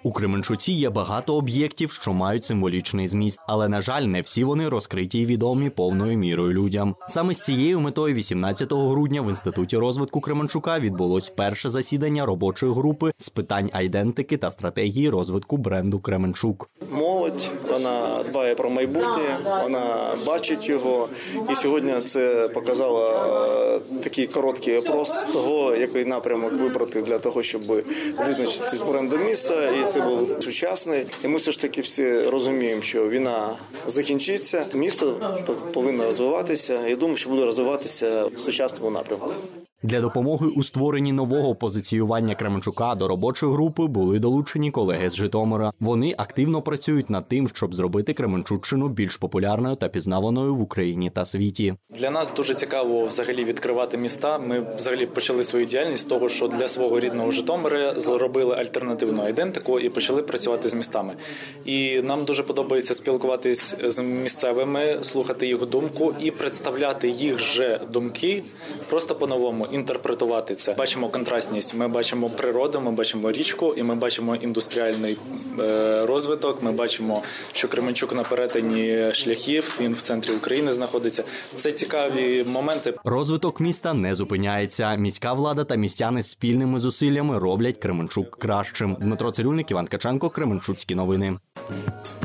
У Кременчуці є багато об'єктів, що мають символічний зміст, але, на жаль, не всі вони розкриті і відомі повною мірою людям. Саме з цією метою 18 грудня в Інституті розвитку Кременчука відбулось перше засідання робочої групи з питань айдентики та стратегії розвитку бренду Кременчук. Молодь, вона дбає про майбутнє, вона бачить його. І сьогодні це показало такий короткий опрос того, який напрямок вибрати для того, щоб визначитися з брендом міста. І це був сучасний. І ми все ж таки всі розуміємо, що війна закінчиться, місто повинно розвиватися. І думаю, що буде розвиватися в сучасному напрямку. Для допомоги у створенні нового позиціювання Кременчука до робочої групи були долучені колеги з Житомира. Вони активно працюють над тим, щоб зробити Кременчуччину більш популярною та пізнаваною в Україні та світі. Для нас дуже цікаво взагалі відкривати міста. Ми взагалі почали свою діяльність з того, що для свого рідного Житомира зробили альтернативну айдентику і почали працювати з містами. І нам дуже подобається спілкуватись з місцевими, слухати їх думку і представляти їх же думки просто по-новому. Інтерпретувати це. Бачимо контрастність, ми бачимо природу, ми бачимо річку і ми бачимо індустріальний розвиток, ми бачимо, що Кременчук на перетині шляхів, він в центрі України знаходиться. Це цікаві моменти. Розвиток міста не зупиняється. Міська влада та містяни спільними зусиллями роблять Кременчук кращим. Дмитро Цирюльник, Іван Ткаченко, Кременчуцькі новини.